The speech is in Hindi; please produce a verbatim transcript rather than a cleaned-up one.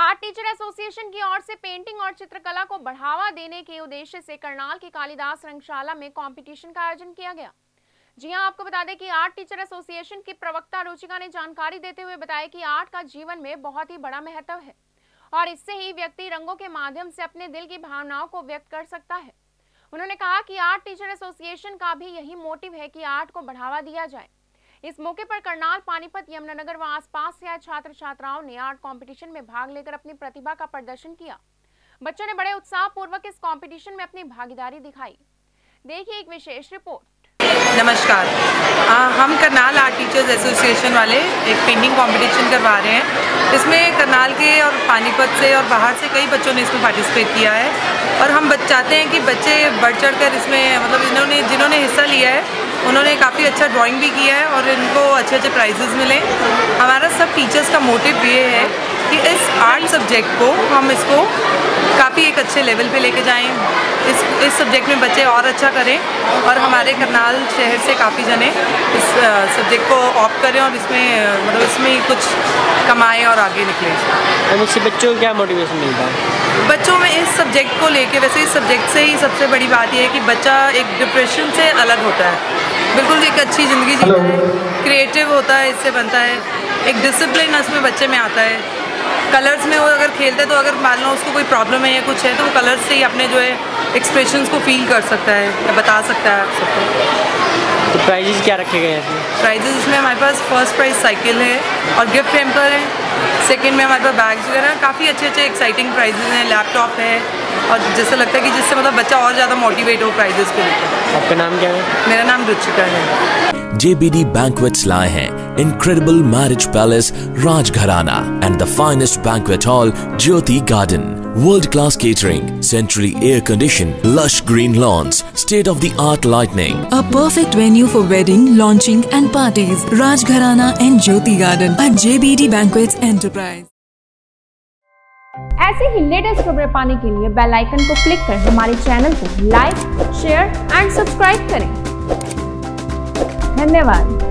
आर्ट टीचर एसोसिएशन की ओर से पेंटिंग और चित्रकला को बढ़ावा देने के उद्देश्य से करनाल की कालिदास रंगशाला में कंपटीशन का आयोजन किया गया। जी हां, आपको बता दें कि आर्ट टीचर एसोसिएशन की प्रवक्ता रुचिका ने जानकारी देते हुए बताया कि आर्ट का जीवन में बहुत ही बड़ा महत्व है और इससे ही व्यक्ति रंगों के माध्यम से अपने दिल की भावनाओं को व्यक्त कर सकता है। उन्होंने कहा कि आर्ट टीचर एसोसिएशन का भी यही मोटिव है कि आर्ट को बढ़ावा दिया जाए। इस मौके पर करनाल, पानीपत, यमुनानगर व आसपास से आए छात्र छात्राओं ने आर्ट कंपटीशन में भाग लेकर अपनी प्रतिभा का प्रदर्शन किया। बच्चों ने बड़े उत्साह पूर्वक इस कंपटीशन में अपनी भागीदारी दिखाई। देखिए एक विशेष रिपोर्ट। नमस्कार, आ, हम करनाल आर्ट टीचर्स एसोसिएशन वाले एक पेंटिंग कंपटीशन करवा रहे हैं। इसमें करनाल के और पानीपत से और बाहर से कई बच्चों ने इसमें पार्टिसिपेट किया है और हम चाहते हैं कि बच्चे बढ़ चढ़ कर इसमें मतलब इन्होंने जिन्होंने हिस्सा लिया है उन्होंने काफ़ी अच्छा ड्राइंग भी किया है और इनको अच्छे अच्छे प्राइजेस मिले। हमारा सब टीचर्स का मोटिव ये है कि इस आर्ट सब्जेक्ट को हम इसको काफ़ी एक अच्छे लेवल पे लेके जाएं, इस इस सब्जेक्ट में बच्चे और अच्छा करें और हमारे करनाल शहर से काफ़ी जने इस सब्जेक्ट को ऑप्ट करें और इसमें मतलब इसमें कुछ कमाएं और आगे निकलें। और इससे बच्चों को क्या मोटिवेशन मिलता है? बच्चों में इस सब्जेक्ट को लेके, वैसे इस सब्जेक्ट से ही सबसे बड़ी बात यह है कि बच्चा एक डिप्रेशन से अलग होता है, बिल्कुल एक अच्छी ज़िंदगी जीता है, क्रिएटिव होता है, इससे बनता है, एक डिसिप्लिन उसमें बच्चे में आता है। कलर्स में वो अगर खेलते हैं तो अगर मान लो उसको कोई प्रॉब्लम है या कुछ है तो वो कलर्स से ही अपने जो है एक्सप्रेशंस को फील कर सकता है या बता सकता है सबको। तो प्राइजेस क्या रखे गए हैं इसमें? प्राइजेस इसमें हमारे पास फर्स्ट प्राइज साइकिल है और गिफ्ट हैम्पर है। सेकंड में हमारे पास बैग्स वगैरह काफ़ी अच्छे अच्छे एक्साइटिंग प्राइजेस हैं, लैपटॉप है और जैसे लगता है कि जिससे मतलब बच्चा और ज़्यादा मोटिवेट हो प्राइजेस को लेकर। आपका नाम क्या है? मेरा नाम रुचिका है। J B D Banquets लाए हैं Incredible Marriage Palace Rajgharana and the finest banquet hall Jyoti Garden. World-class catering, centrally air-conditioned, lush green lawns, state-of-the-art lighting. A perfect venue for wedding, launching and parties. Rajgharana and Jyoti Garden at J B D Banquets Enterprise. ऐसे ही लेटेस्ट खबरें पाने के लिए बेल आइकन को क्लिक कर हमारे चैनल को लाइक, शेयर एंड सब्सक्राइब करें। धन्यवाद।